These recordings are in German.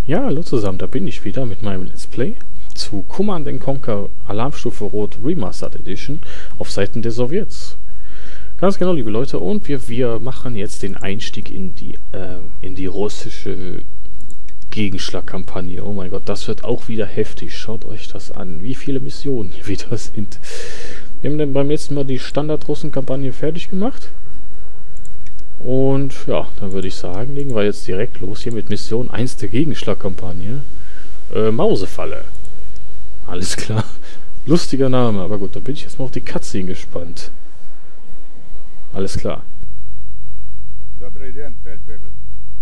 Ja, hallo zusammen, da bin ich wieder mit meinem Let's Play zu Command & Conquer Alarmstufe Rot Remastered Edition auf Seiten der Sowjets. Ganz genau, liebe Leute, und wir machen jetzt den Einstieg in die russische Gegenschlagkampagne. Oh mein Gott, das wird auch wieder heftig. Schaut euch das an, wie viele Missionen hier wieder sind. Wir haben dann beim letzten Mal die Standard-Russen-Kampagne fertig gemacht. Und ja, dann würde ich sagen, legen wir jetzt direkt los hier mit Mission 1 der Gegenschlagkampagne. Mausefalle. Alles klar. Lustiger Name, aber gut, da bin ich jetzt mal auf die Cutscene gespannt. Alles klar. Добрый день, Feldwebel.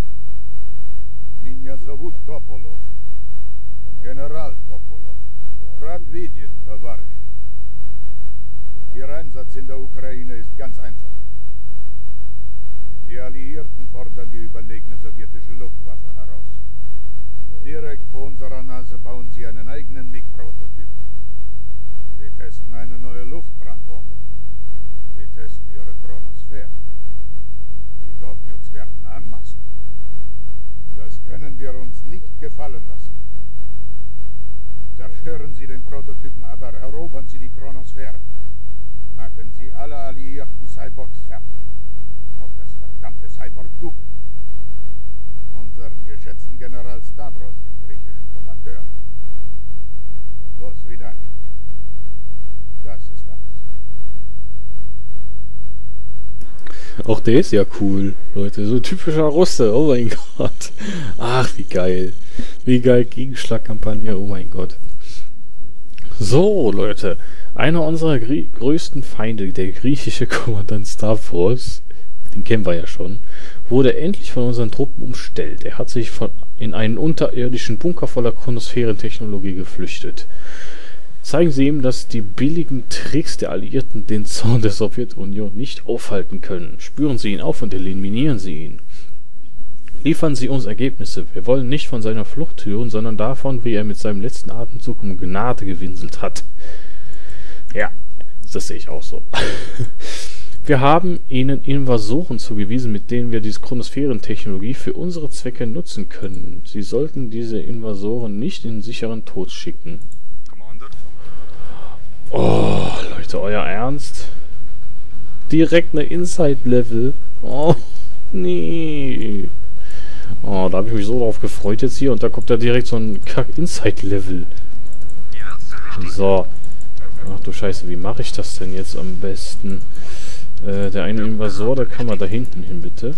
Меня зовут Topolov. Генерал Topolov. Рад видеть, товарищ. Ihr Einsatz in der Ukraine ist ganz einfach. Die Alliierten fordern die überlegene sowjetische Luftwaffe heraus. Direkt vor unserer Nase bauen sie einen eigenen MiG-Prototypen. Sie testen eine neue Luftbrandbombe. Sie testen ihre Chronosphäre. Die Govnjuks werden anmaßend. Das können wir uns nicht gefallen lassen. Zerstören Sie den Prototypen, aber erobern Sie die Chronosphäre. Machen Sie alle alliierten Cyborgs fertig. Auch das verdammte Cyborg-Double. Unseren geschätzten General Stavros, den griechischen Kommandeur. Do svidania. Das ist alles. Auch der ist ja cool, Leute. So typischer Russe, oh mein Gott. Ach, wie geil. Wie geil, Gegenschlagkampagne, oh mein Gott. So, Leute. Einer unserer größten Feinde, der griechische Kommandant Stavros, den kennen wir ja schon, wurde endlich von unseren Truppen umstellt. Er hat sich in einen unterirdischen Bunker voller Chronosphärentechnologie geflüchtet. Zeigen Sie ihm, dass die billigen Tricks der Alliierten den Zorn der Sowjetunion nicht aufhalten können. Spüren Sie ihn auf und eliminieren Sie ihn. Liefern Sie uns Ergebnisse. Wir wollen nicht von seiner Flucht hören, sondern davon, wie er mit seinem letzten Atemzug um Gnade gewinselt hat. Ja, das sehe ich auch so. Wir haben ihnen Invasoren zugewiesen, mit denen wir diese Chronosphärentechnologie für unsere Zwecke nutzen können. Sie sollten diese Invasoren nicht in den sicheren Tod schicken. Oh, Leute, euer Ernst? Direkt eine Inside-Level? Oh, nee. Oh, da habe ich mich so drauf gefreut jetzt hier und da kommt da direkt so ein Kack-Inside-Level. So. Ach du Scheiße, wie mache ich das denn jetzt am besten? Der eine Invasor, der kann mal da hinten hin, bitte.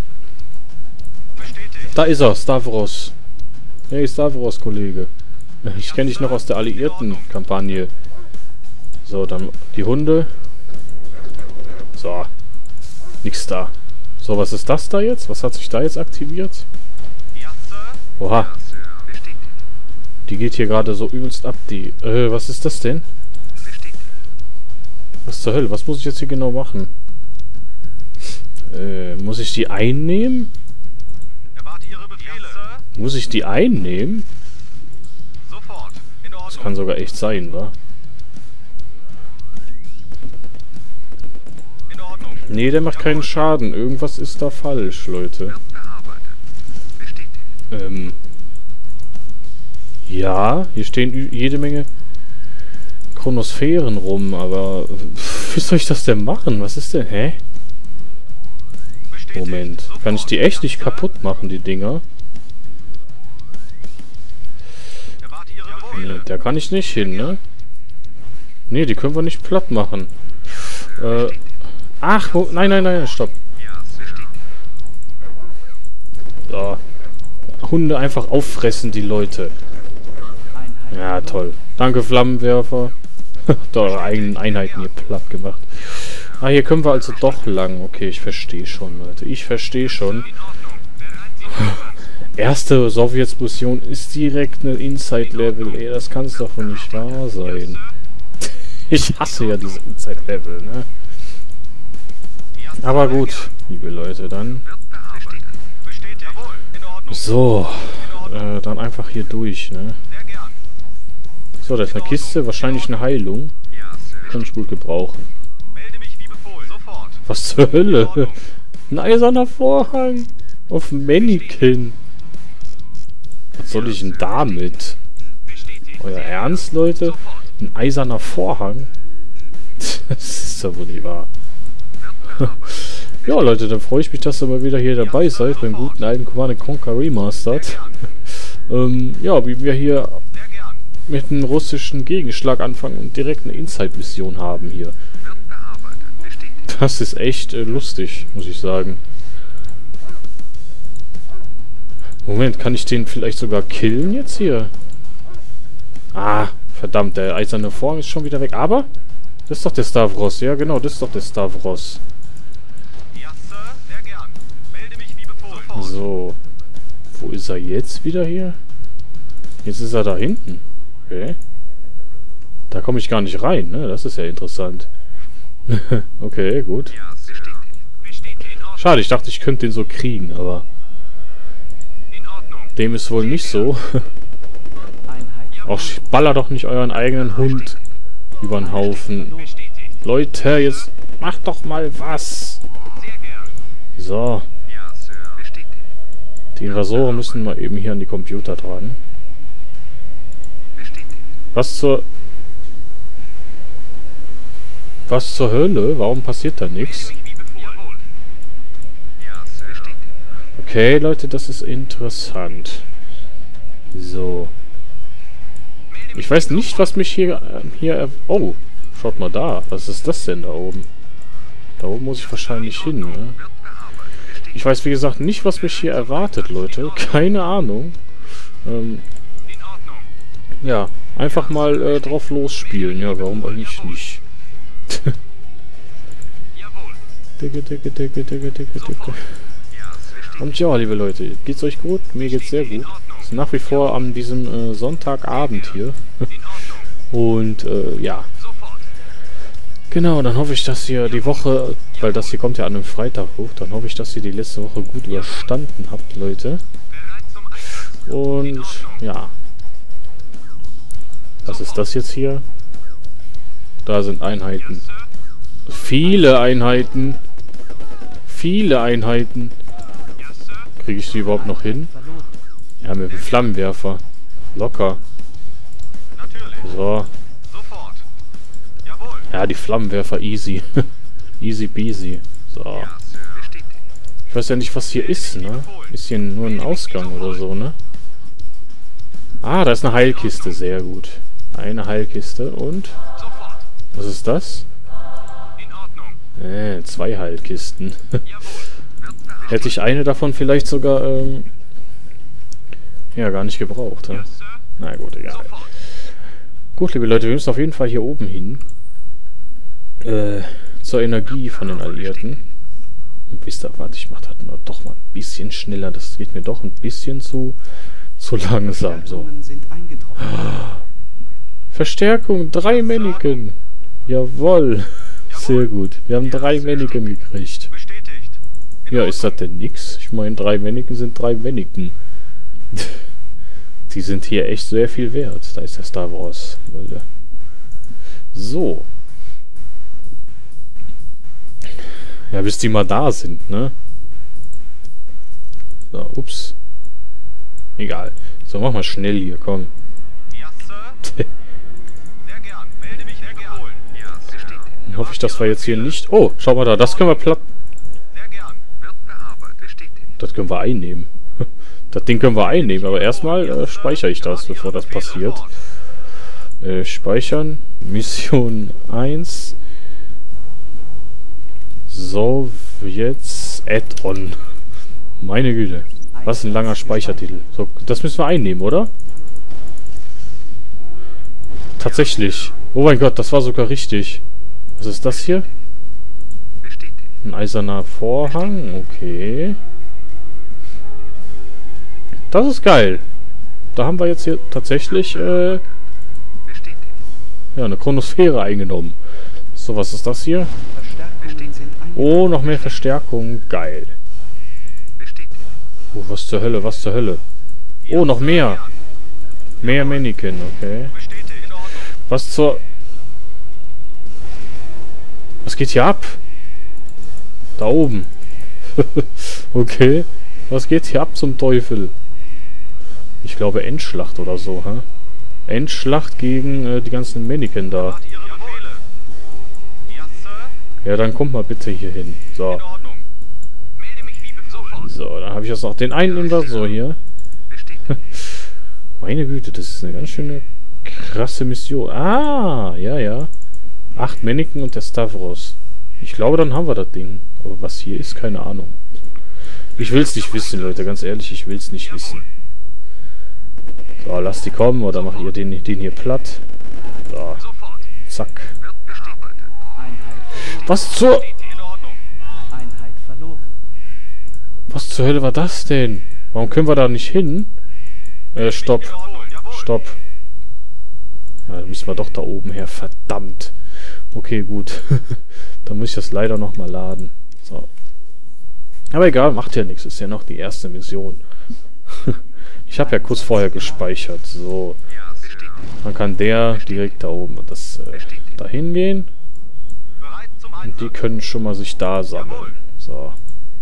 Da ist er, Stavros. Hey, Stavros, Kollege. Ich kenne dich noch aus der Alliierten-Kampagne. So, dann die Hunde. So. Nix da. So, was ist das da jetzt? Was hat sich da jetzt aktiviert? Oha. Die geht hier gerade so übelst ab, die... was ist das denn? Was zur Hölle? Was muss ich jetzt hier genau machen? Muss ich die einnehmen? Muss ich die einnehmen? Das kann sogar echt sein, wa? Nee, der macht keinen Schaden. Irgendwas ist da falsch, Leute. Ja, hier stehen jede Menge Chronosphären rum, aber wie soll ich das denn machen? Was ist denn? Hä? Moment. Kann ich die echt nicht kaputt machen, die Dinger? Nee, da kann ich nicht hin, ne? Nee, die können wir nicht platt machen. Ach, nein, nein, nein, stopp. So. Hunde einfach auffressen, die Leute. Ja, toll. Danke, Flammenwerfer. Habt eure eigenen Einheiten hier platt gemacht. Ah, hier können wir also doch lang. Okay, ich verstehe schon, Leute. Ich verstehe schon. Erste Sowjets-Mission ist direkt eine Inside-Level. Ey, das kann es doch wohl nicht wahr sein. Ich hasse ja diese Inside-Level, ne? Aber gut, liebe Leute, dann... So, dann einfach hier durch, ne? So, da ist eine Kiste, wahrscheinlich eine Heilung. Kann ich gut gebrauchen. Was zur Hölle? Ein eiserner Vorhang. Auf Mannequin. Was soll ich denn damit? Euer Ernst, Leute? Ein eiserner Vorhang? Das ist doch wohl nicht wahr. Ja, Leute, dann freue ich mich, dass ihr mal wieder hier dabei seid beim guten alten Command & Conquer Remastered. Ja, wie wir hier mit einem russischen Gegenschlag anfangen und direkt eine Inside-Mission haben hier. Das ist echt lustig, muss ich sagen. Moment, kann ich den vielleicht sogar killen jetzt hier? Ah, verdammt, der eiserne Vorhang ist schon wieder weg. Aber, das ist doch der Stavros. Ja, genau, das ist doch der Stavros. So. Wo ist er jetzt wieder hier? Jetzt ist er da hinten. Okay. Da komme ich gar nicht rein, ne? Das ist ja interessant. Okay, gut. Schade, ich dachte, ich könnte den so kriegen, aber... Dem ist wohl nicht so. Auch baller doch nicht euren eigenen Hund über den Haufen. Leute, jetzt macht doch mal was. So. Die Invasoren müssen mal eben hier an die Computer dran. Was zur Hölle? Warum passiert da nichts? Okay, Leute, das ist interessant. So. Ich weiß nicht, was mich hier... Oh, schaut mal da. Was ist das denn da oben? Da oben muss ich wahrscheinlich hin, ne? Ich weiß, wie gesagt, nicht, was mich hier erwartet, Leute. Keine Ahnung. Ja, einfach mal drauf losspielen. Ja, warum eigentlich nicht? Und ja, liebe Leute, geht's euch gut? Mir geht's sehr gut. Ist nach wie vor an diesem Sonntagabend hier. Und ja. Genau, dann hoffe ich, dass ihr die Woche, weil das hier kommt ja an einem Freitag hoch, dann hoffe ich, dass ihr die letzte Woche gut überstanden habt, Leute. Und ja. Was ist das jetzt hier? Da sind Einheiten. Viele Einheiten. Viele Einheiten. Kriege ich die überhaupt noch hin? Ja, mit dem Flammenwerfer. Locker. So. Ja, die Flammenwerfer easy. Easy peasy. So. Ich weiß ja nicht, was hier ist, ne? Ist hier nur ein Ausgang oder so, ne? Ah, da ist eine Heilkiste. Sehr gut. Eine Heilkiste und... Was ist das? 2 Heilkisten. Hätte ich eine davon vielleicht sogar, ja, gar nicht gebraucht, ne? Na gut, egal. Gut, liebe Leute, wir müssen auf jeden Fall hier oben hin. Zur Energie von den Alliierten. Und wisst ihr, warte, ich mach das nur doch mal ein bisschen schneller. Das geht mir doch ein bisschen zu langsam, so. Verstärkung, 3 Mannequin. Jawohl. Sehr gut. Wir haben 3 Mannequin gekriegt. Ja, ist das denn nix? Ich meine, 3 Mannequin sind 3 Mannequin. Die sind hier echt sehr viel wert. Da ist der Star Wars, Leute. So. Ja, bis die mal da sind, ne? So, ups. Egal. So, mach mal schnell hier, komm. Dann hoffe ich, dass wir jetzt hier nicht... Oh, schau mal da, das können wir platt... Das können wir einnehmen. Das Ding können wir einnehmen, aber erstmal speichere ich das, bevor das passiert. Speichern. Mission 1. So, jetzt Add-on. Meine Güte. Was ein langer Speichertitel. So, das müssen wir einnehmen, oder? Tatsächlich. Oh mein Gott, das war sogar richtig. Was ist das hier? Ein eiserner Vorhang. Okay. Das ist geil. Da haben wir jetzt hier tatsächlich ja, eine Chronosphäre eingenommen. So, was ist das hier? Oh, noch mehr Verstärkung. Geil. Oh, was zur Hölle, was zur Hölle. Oh, noch mehr. Mehr Mannequin, okay. Was zur... Was geht hier ab? Da oben. Okay. Was geht hier ab zum Teufel? Ich glaube Endschlacht oder so, hä? Endschlacht gegen die ganzen Mannequin da. Ja, dann kommt mal bitte hier hin. So. So, dann habe ich jetzt noch den einen Invasor hier. Meine Güte, das ist eine ganz schöne krasse Mission. Ah, ja, ja. 8 Mannequin und der Stavros. Ich glaube, dann haben wir das Ding. Aber was hier ist, keine Ahnung. Ich will es nicht wissen, Leute. Ganz ehrlich, ich will es nicht wissen. So, lasst die kommen oder macht ihr den hier platt. So. Zack. Was zur... Was zur Hölle war das denn? Warum können wir da nicht hin? Stopp. Stopp. Ja, dann müssen wir doch da oben her. Verdammt. Okay, gut. Dann muss ich das leider nochmal laden. So. Aber egal, macht ja nichts. Ist ja noch die erste Mission. Ich habe ja kurz vorher gespeichert. So. Dann kann der direkt da oben das dahin gehen. Und die können schon mal sich da sammeln. So.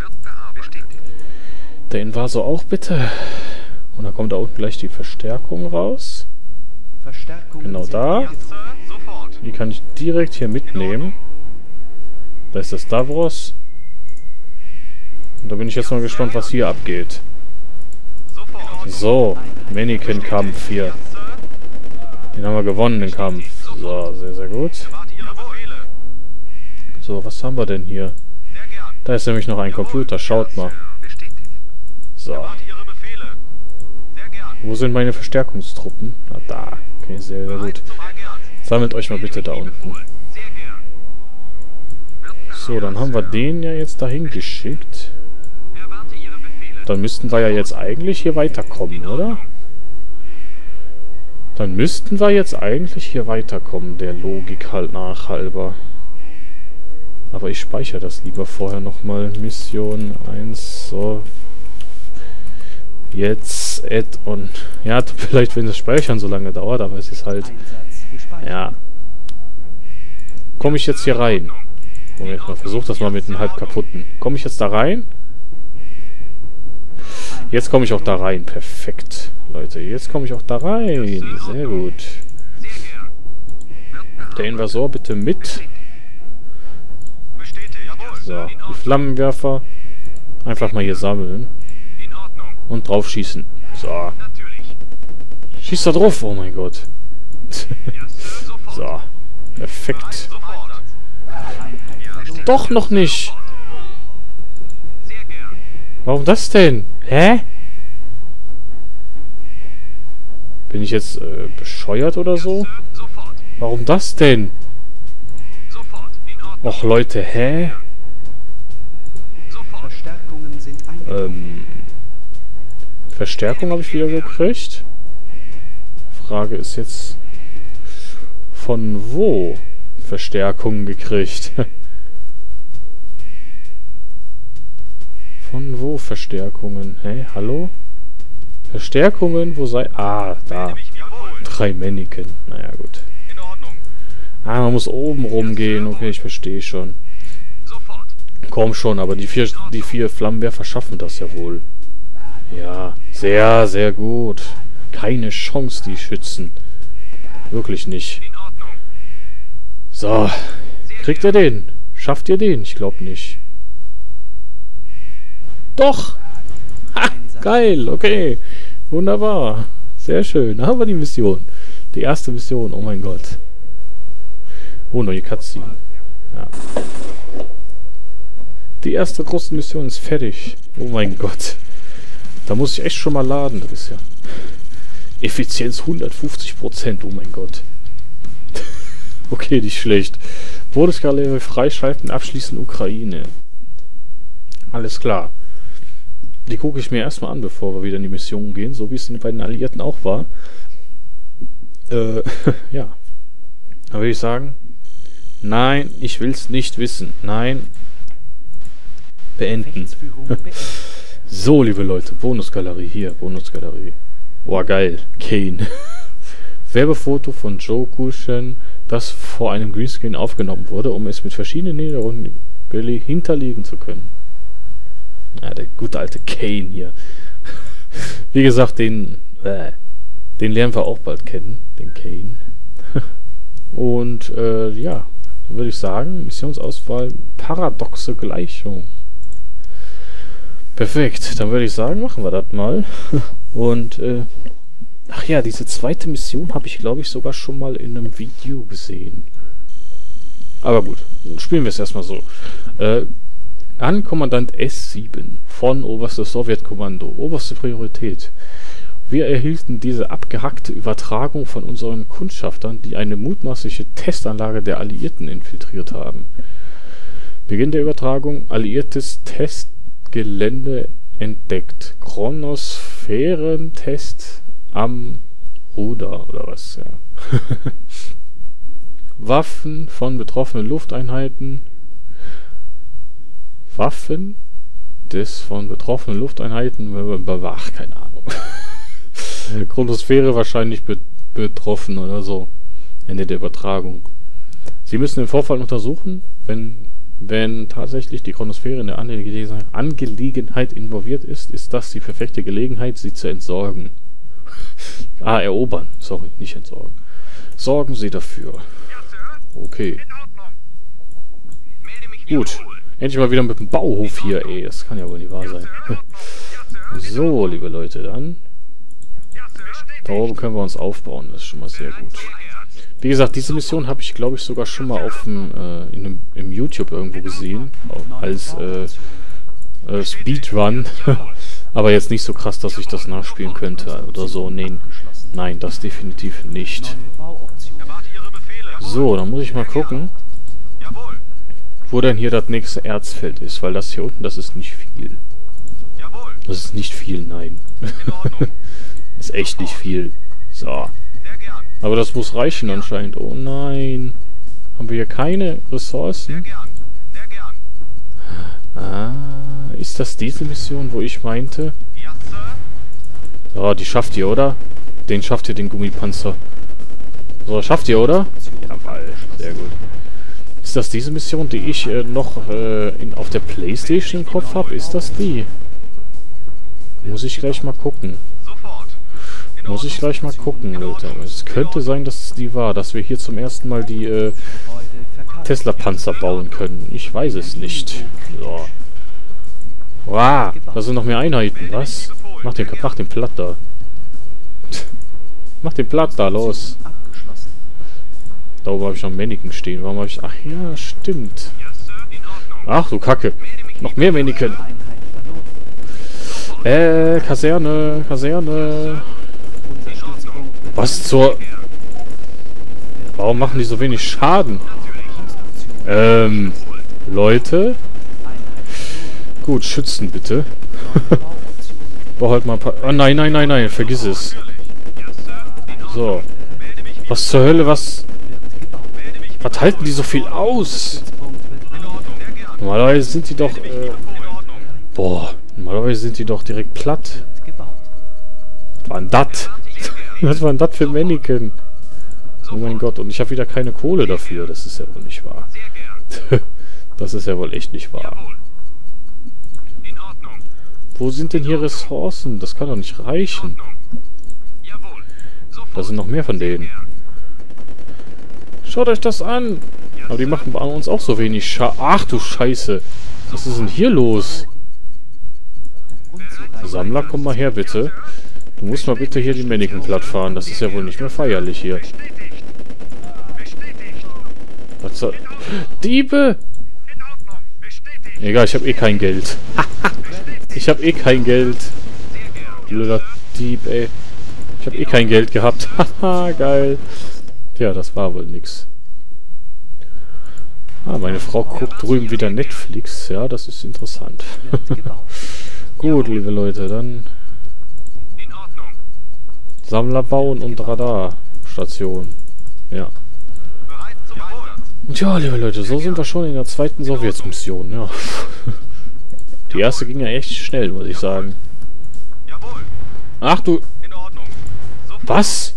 Der Invasor auch bitte. Und dann kommt da unten gleich die Verstärkung raus. Genau da. Die kann ich direkt hier mitnehmen. Da ist der Stavros. Und da bin ich jetzt mal gespannt, was hier abgeht. So, Mannequin-Kampf hier. Den haben wir gewonnen, den Kampf. So, sehr, sehr gut. So, was haben wir denn hier? Da ist nämlich noch ein Computer, schaut mal. So. Wo sind meine Verstärkungstruppen? Ah, da. Okay, sehr, sehr gut. Sammelt euch mal bitte da unten. So, dann haben wir den ja jetzt dahin geschickt. Dann müssten wir ja jetzt eigentlich hier weiterkommen, oder? Dann müssten wir jetzt eigentlich hier weiterkommen, der Logik halt nachhalber. Aber ich speichere das lieber vorher nochmal. Mission 1, so. Jetzt, Add-on. Ja, vielleicht, wenn das Speichern so lange dauert, aber es ist halt... Ja. Komme ich jetzt hier rein? Moment mal, versuch das mal mit einem halb kaputten. Komme ich jetzt da rein? Jetzt komme ich auch da rein. Perfekt. Leute, jetzt komme ich auch da rein. Sehr gut. Der Invasor bitte mit. So, die Flammenwerfer einfach mal hier sammeln. Und drauf schießen. So. Schieß da drauf, oh mein Gott. So. Perfekt. Doch noch nicht. Warum das denn? Hä? Bin ich jetzt bescheuert oder so? Warum das denn? Och Leute, hä? Verstärkung habe ich wieder gekriegt. Frage ist jetzt, von wo Verstärkungen gekriegt? Von wo Verstärkungen? Hä? Hallo? Verstärkungen? Wo sei... Ah, da. 3 Mannequin. Naja, gut. Ah, man muss oben rumgehen. Okay, ich verstehe schon. Komm schon, aber die vier Flammenwerfer schaffen das ja wohl. Ja, sehr, sehr gut. Keine Chance, die Schützen. Wirklich nicht. So. Kriegt ihr den? Schafft ihr den? Ich glaube nicht. Doch! Ha! Geil, okay. Wunderbar. Sehr schön. Da haben wir die Mission. Die erste Mission, oh mein Gott. Oh, neue Cutscene. Ja. Die erste große Mission ist fertig. Oh mein Gott. Da muss ich echt schon mal laden. Das ist ja... Effizienz 150%, oh mein Gott. Okay, nicht schlecht. Bundesgarlerie freischalten, abschließen Ukraine. Alles klar. Die gucke ich mir erstmal an, bevor wir wieder in die Mission gehen, so wie es bei den Alliierten auch war. Ja. Da würde ich sagen, nein, ich will es nicht wissen. Nein. Beenden. So, liebe Leute, Bonusgalerie hier, Bonusgalerie. Boah, geil. Kane. Werbefoto von Joe Kushen, das vor einem Greenscreen aufgenommen wurde, um es mit verschiedenen Hintergründen hinterlegen zu können. Ja, der gute alte Kane hier. Wie gesagt, den Den lernen wir auch bald kennen, den Kane. Und ja, dann würde ich sagen, Missionsauswahl, paradoxe Gleichung. Perfekt, dann würde ich sagen, machen wir das mal. Und ach ja, diese zweite Mission habe ich, glaube ich, sogar schon mal in einem Video gesehen. Aber gut, dann spielen wir es erstmal so. An Kommandant S7 von Oberstes Sowjetkommando. Oberste Priorität. Wir erhielten diese abgehackte Übertragung von unseren Kundschaftern, die eine mutmaßliche Testanlage der Alliierten infiltriert haben. Beginn der Übertragung. Alliiertes Testgelände entdeckt. Chronosphärentest am Ruder, oder was, ja. Waffen von betroffenen Lufteinheiten. Waffen des von betroffenen Lufteinheiten. Ach, keine Ahnung. Chronosphäre wahrscheinlich betroffen oder so. Ende der Übertragung. Sie müssen den Vorfall untersuchen, wenn tatsächlich die Chronosphäre in der Angelegenheit involviert ist, ist das die perfekte Gelegenheit, sie zu entsorgen. Erobern. Sorry, nicht entsorgen. Sorgen Sie dafür. Okay. Gut. Endlich mal wieder mit dem Bauhof hier, ey. Das kann ja wohl nicht wahr sein. So, liebe Leute, dann. Da oben können wir uns aufbauen. Das ist schon mal sehr gut. Wie gesagt, diese Mission habe ich, glaube ich, sogar schon mal auf dem, im YouTube irgendwo gesehen. Als Speedrun. Aber jetzt nicht so krass, dass ich das nachspielen könnte oder so. Nee, nein, das definitiv nicht. So, dann muss ich mal gucken, wo denn hier das nächste Erzfeld ist, weil das hier unten, das ist nicht viel. Das ist nicht viel, nein. Das ist echt nicht viel. So. Aber das muss reichen anscheinend. Oh nein. Haben wir hier keine Ressourcen? Ah, ist das diese Mission, wo ich meinte? So, die schafft ihr, oder? Den schafft ihr, den Gummipanzer. So, schafft ihr, oder? Jawohl, sehr gut. Ist das diese Mission, die ich noch auf der PlayStation im Kopf habe? Ist das die? Muss ich gleich mal gucken. Muss ich gleich mal gucken, Leute. Es könnte sein, dass es die war, dass wir hier zum ersten Mal die Tesla-Panzer bauen können. Ich weiß es nicht. So. Wow, da sind noch mehr Einheiten. Was? Mach den platt da. Mach den platt da, los. Da oben habe ich noch Mannequin stehen. Warum habe ich... Ach ja, stimmt. Ach du Kacke. Noch mehr Mannequin. Kaserne. Was zur... Warum machen die so wenig Schaden? Leute? Gut, schützen bitte. Boah, halt mal ein paar... Oh nein, vergiss es. So. Was zur Hölle, was halten die so viel aus? Normalerweise sind die doch, normalerweise sind die doch direkt platt. Was war denn das? Was war denn das für Mannequin? Oh mein Gott, und ich habe wieder keine Kohle dafür. Das ist ja wohl nicht wahr. Das ist ja wohl echt nicht wahr. Wo sind denn hier Ressourcen? Das kann doch nicht reichen. Da sind noch mehr von denen. Schaut euch das an! Aber die machen bei uns auch so wenig Ach du Scheiße! Was ist denn hier los? Sammler, komm mal her, bitte. Du musst mal bitte hier die Mannequin platt fahren. Das ist ja wohl nicht mehr feierlich hier. Was soll... Diebe! Egal, ich habe eh kein Geld. Ich habe eh kein Geld. Blöder Dieb, ey. Ich habe eh kein Geld gehabt. Haha, geil. Tja, das war wohl nix. Ah, meine Frau guckt drüben wieder Netflix. Ja, das ist interessant. Gut, liebe Leute, dann... Sammler bauen und Radarstation. Ja. Und ja, liebe Leute, so sind wir schon in der zweiten Sowjetmission, ja. Die erste ging ja echt schnell, muss ich sagen. Ach du... Was?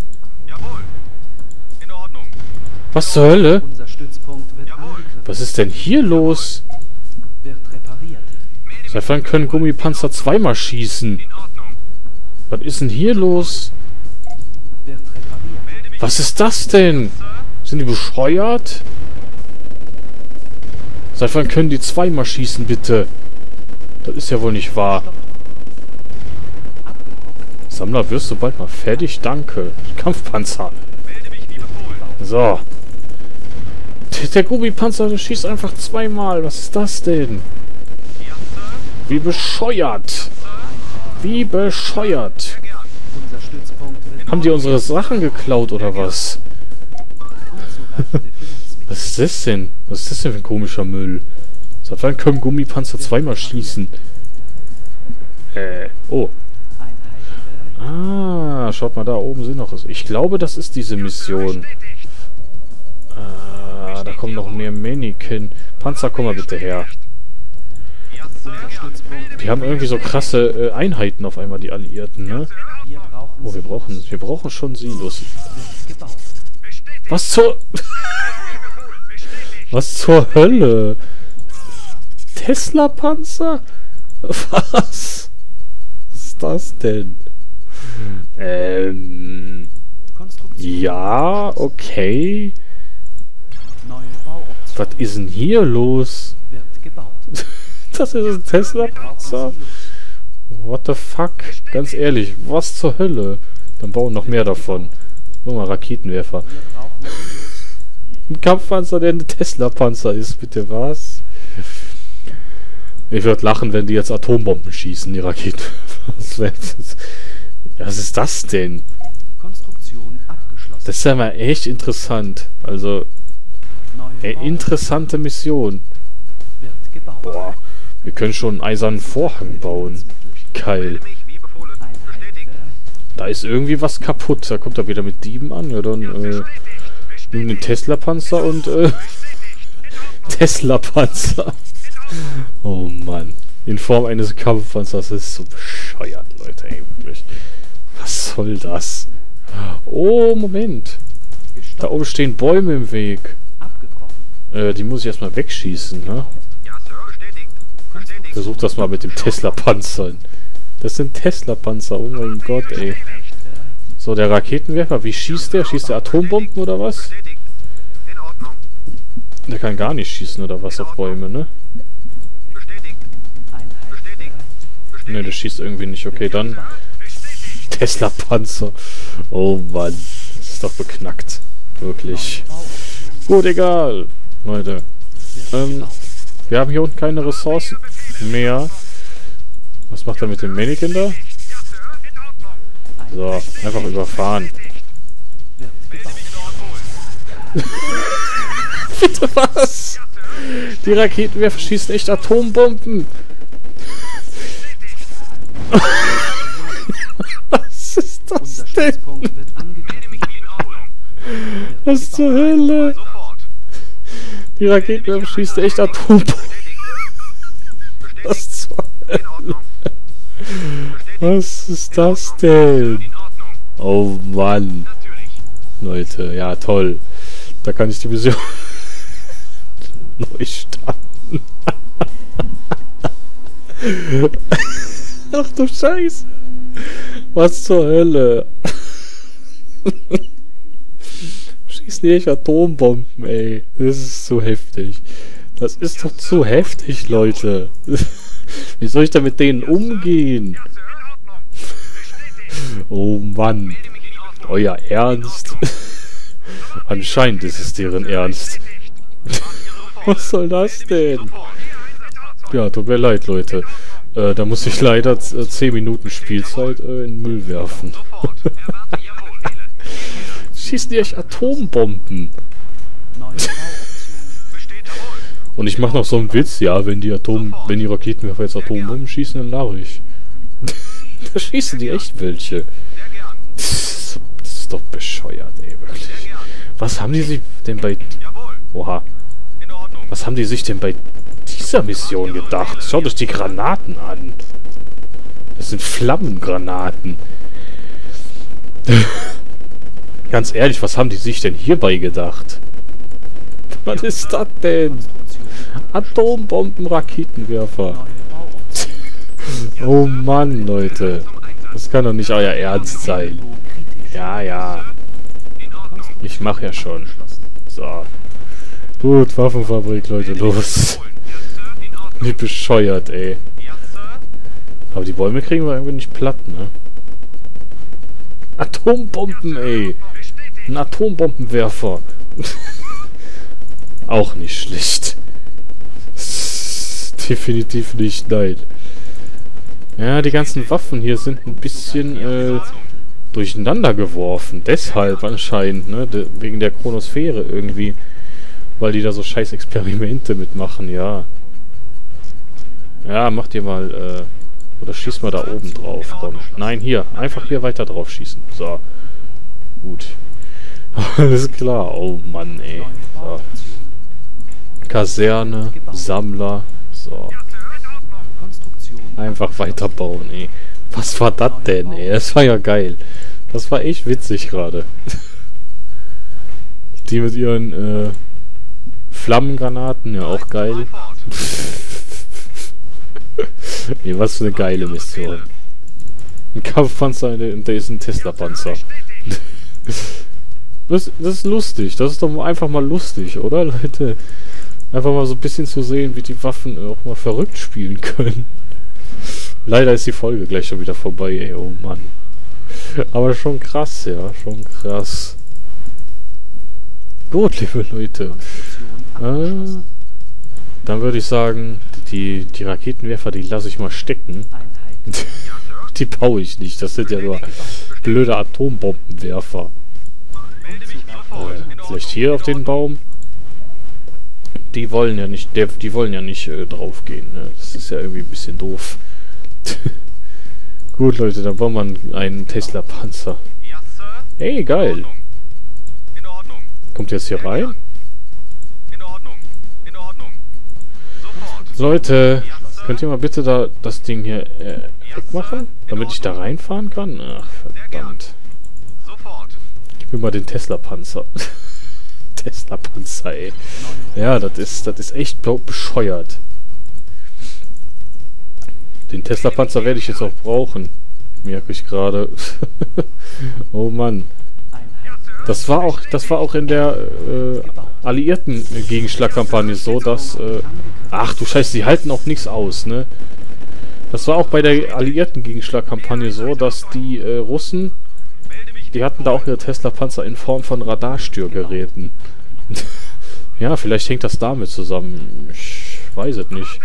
Was zur Hölle? Was ist denn hier los? Seit wann können Gummipanzer zweimal schießen? Was ist denn hier los? Was ist das denn? Sind die bescheuert? Seit wann können die zweimal schießen, bitte? Das ist ja wohl nicht wahr. Sammler, wirst du bald mal fertig? Danke. Kampfpanzer. So. Der Gummipanzer, der schießt einfach zweimal. Was ist das denn? Wie bescheuert. Wie bescheuert. Haben die unsere Sachen geklaut oder was? Was ist das denn? Was ist das denn für ein komischer Müll? Seit wann können Gummipanzer zweimal schießen? Oh. Ah, schaut mal, da oben sind noch... Ich glaube, das ist diese Mission. Ah, da kommen noch mehr Mannequin. Panzer, komm mal bitte her. Die haben irgendwie so krasse Einheiten auf einmal, die Alliierten, ne? Oh, wir brauchen schon Silos. Was zur... Was zur Hölle? Tesla-Panzer? Was? Was ist das denn? Ja, okay. Was ist denn hier los? Das ist ein Tesla-Panzer? What the fuck? Ganz ehrlich, was zur Hölle? Dann bauen noch mehr davon. Guck mal, Raketenwerfer. Ein Kampfpanzer, der ein Tesla-Panzer ist, bitte was? Ich würde lachen, wenn die jetzt Atombomben schießen, die Raketen. Was ist das denn? Das ist ja mal echt interessant. Also, interessante Mission. Boah, wir können schon einen eisernen Vorhang bauen. Geil. Da ist irgendwie was kaputt. Da kommt er wieder mit Dieben an. Ja, dann, nimm den Tesla-Panzer und, Tesla-Panzer. Oh Mann. In Form eines Kampfpanzers. Das ist so bescheuert, Leute, ey, wirklich. Was soll das? Oh, Moment. Da oben stehen Bäume im Weg. Die muss ich erstmal wegschießen, ne? Versuch das mal mit dem Tesla-Panzer. Das sind Tesla-Panzer, oh mein Gott, ey. So, der Raketenwerfer, wie schießt der? Schießt der Atombomben oder was? Der kann gar nicht schießen oder was auf Bäume, ne? Ne, der schießt irgendwie nicht. Okay, dann Tesla-Panzer. Oh Mann, das ist doch beknackt. Wirklich. Gut, egal. Leute. Wir haben hier unten keine Ressourcen mehr. Was macht er mit dem Mannequin da? So, einfach überfahren. Bitte was? Die Raketenwerfer schießen echt Atombomben. Was ist das denn? Was zur Hölle? Die Raketenwerfer schießen echt Atombomben. Was zur Hölle? Was ist das denn? Oh Mann. Leute, ja toll. Da kann ich die Mission neu starten. Ach du Scheiße. Was zur Hölle? Schießen die echt Atombomben, ey. Das ist zu heftig. Das ist doch zu heftig, Leute. Wie soll ich da mit denen umgehen? Oh Mann. Euer Ernst? Anscheinend ist es deren Ernst. Was soll das denn? Ja, tut mir leid, Leute. Da muss ich leider 10 Minuten Spielzeit in den Müll werfen. Schießen die echt Atombomben? Und ich mache noch so einen Witz, ja, wenn die Raketenwerfer jetzt Atombomben schießen, dann lache ich. Da schießen die echt welche. Das ist doch bescheuert, ey, wirklich. Was haben die sich denn bei... Oha. Was haben die sich denn bei dieser Mission gedacht? Schaut euch die Granaten an. Das sind Flammengranaten. Ganz ehrlich, was haben die sich denn hierbei gedacht? Was ist das denn? Atombomben, Raketenwerfer. Oh Mann, Leute. Das kann doch nicht euer Ernst sein. Ja, ja. Ich mach ja schon. So. Gut, Waffenfabrik, Leute, los. Wie bescheuert, ey. Aber die Bäume kriegen wir irgendwie nicht platt, ne? Atombomben, ey. Ein Atombombenwerfer. Auch nicht schlecht. Definitiv nicht, nein. Ja, die ganzen Waffen hier sind ein bisschen durcheinander geworfen. Deshalb anscheinend, ne? Wegen der Chronosphäre irgendwie. Weil die da so scheiß Experimente mitmachen, ja. Ja, macht ihr mal, oder schießt mal da oben drauf, komm. Nein, hier. Einfach hier weiter drauf schießen. So. Gut. Alles klar. Oh Mann, ey. So. Kaserne, Sammler. So. Einfach weiterbauen, ey. Was war das denn, ey? Das war ja geil. Das war echt witzig gerade. Die mit ihren, Flammengranaten, ja auch geil. Nee, was für eine geile Mission. Ein Kampfpanzer, der ist ein Tesla-Panzer. Das ist lustig. Das ist doch einfach mal lustig, oder, Leute? Einfach mal so ein bisschen zu sehen, wie die Waffen auch mal verrückt spielen können. Leider ist die Folge gleich schon wieder vorbei, ey. Oh Mann. Aber schon krass, ja. Schon krass. Gut, liebe Leute. Dann würde ich sagen, die Raketenwerfer, die lasse ich mal stecken. Die baue ich nicht. Das sind ja nur blöde Atombombenwerfer. Vielleicht hier auf den Baum. Die wollen ja nicht, draufgehen. Ne? Das ist ja irgendwie ein bisschen doof. Gut, Leute, dann bauen wir einen Tesla-Panzer. Hey, geil. Kommt ihr jetzt hier rein? Leute, könnt ihr mal bitte da das Ding hier wegmachen, damit ich da reinfahren kann? Ach, verdammt. Gib mir mal den Tesla-Panzer. Tesla-Panzer, ey. Ja, das ist echt bescheuert. Den Tesla-Panzer werde ich jetzt auch brauchen. Merke ich gerade. Oh Mann. Das war auch in der alliierten Gegenschlagkampagne so, dass... ach du Scheiße, die halten auch nichts aus, ne? Das war auch bei der alliierten Gegenschlagkampagne so, dass die Russen... Die hatten da auch ihre Tesla-Panzer in Form von Radarstörgeräten. Ja, vielleicht hängt das damit zusammen. Ich weiß es nicht.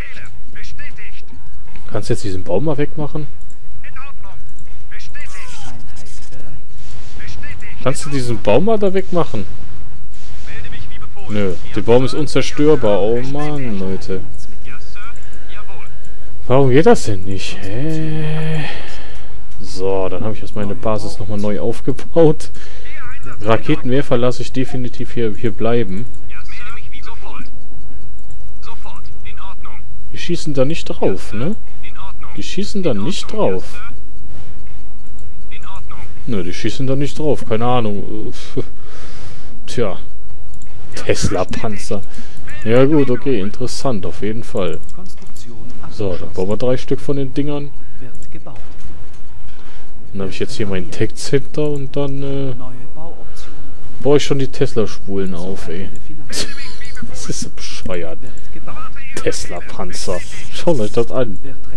Kannst du jetzt diesen Baum mal wegmachen? Kannst du diesen Baum mal da wegmachen? Nö, der Baum ist unzerstörbar. Oh Mann, Leute. Warum geht das denn nicht? Hä? So, dann habe ich jetzt meine Basis nochmal neu aufgebaut. Raketenwerfer lasse ich definitiv hier bleiben. Die schießen da nicht drauf, ne? Die schießen da nicht drauf. Nö, die schießen da nicht drauf. Keine Ahnung. Tja. Tesla-Panzer. Ja gut, okay. Interessant, auf jeden Fall. So, dann bauen wir 3 Stück von den Dingern. Dann habe ich jetzt hier mein Tech-Center und dann baue ich schon die Tesla-Spulen auf, ey. Das ist so bescheuert. Tesla-Panzer. Schaut euch das an.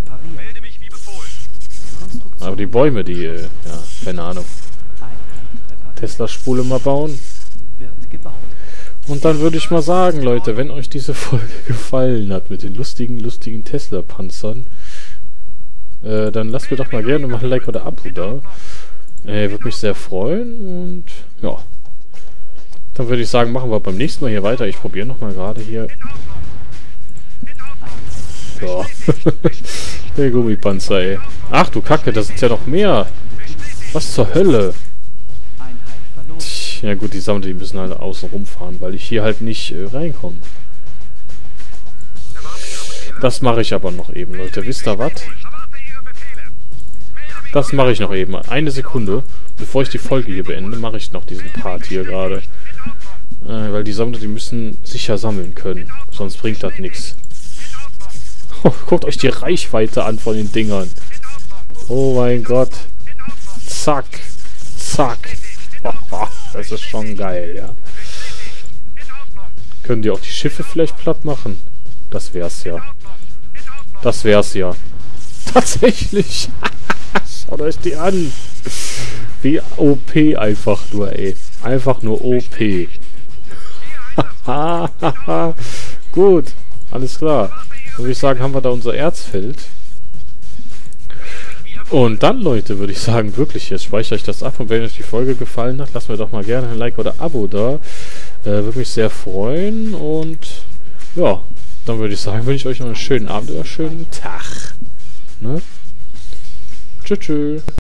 Aber die Bäume, die, ja, keine Ahnung. Tesla-Spule mal bauen. Und dann würde ich mal sagen, Leute, wenn euch diese Folge gefallen hat mit den lustigen Tesla-Panzern, dann lasst mir doch mal gerne mal ein Like oder Abo da. Würde mich sehr freuen und ja. Dann würde ich sagen, machen wir beim nächsten Mal hier weiter. Ich probiere nochmal gerade hier. So. Der Gummipanzer, ey. Ach du Kacke, das sind ja noch mehr. Was zur Hölle? Ja gut, die Sammler, die müssen halt außen rumfahren, weil ich hier halt nicht reinkomme. Das mache ich aber noch eben, Leute. Wisst ihr was? Das mache ich noch eben. Eine Sekunde, bevor ich die Folge hier beende, mache ich noch diesen Part hier gerade. Weil die Sammler, die müssen sicher sammeln können. Sonst bringt das nichts. Oh, guckt euch die Reichweite an von den Dingern. Oh mein Gott. Zack. Zack. Das ist schon geil, ja. Können die auch die Schiffe vielleicht platt machen? Das wär's ja. Das wär's ja. Tatsächlich. Schaut euch die an. Wie OP einfach nur, ey. Einfach nur OP. Gut. Alles klar. Dann würde ich sagen, haben wir da unser Erzfeld. Und dann, Leute, würde ich sagen, wirklich, jetzt speichere ich das ab. Und wenn euch die Folge gefallen hat, lasst mir doch mal gerne ein Like oder Abo da. Würde mich sehr freuen. Und ja, dann würde ich sagen, wünsche ich euch noch einen schönen Abend oder einen schönen Tag. Ne? Tschüss, tschüss.